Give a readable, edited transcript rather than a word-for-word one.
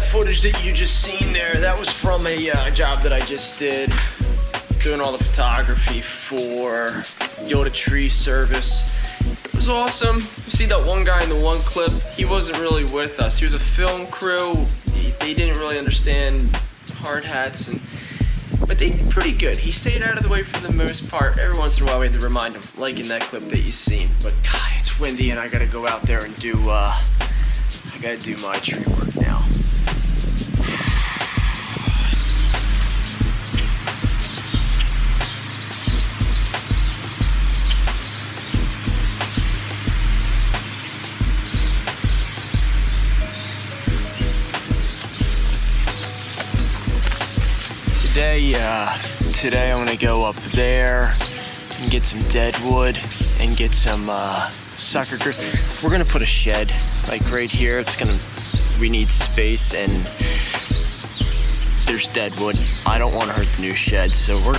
footage that you just seen there, that was from a job that I just did, doing all the photography for Yoda Tree Service. It was awesome. You see that one guy in the one clip, he wasn't really with us. He was a film crew. They didn't really understand hard hats, but they did pretty good. He stayed out of the way for the most part. Every once in a while we had to remind him, like in that clip that you seen. But God, it's windy and I gotta go out there and do, I gotta do my tree work now. Today I'm gonna go up there and get some dead wood and get some sucker grit. We're gonna put a shed like right here. We need space and there's dead wood. I don't want to hurt the new shed, so we're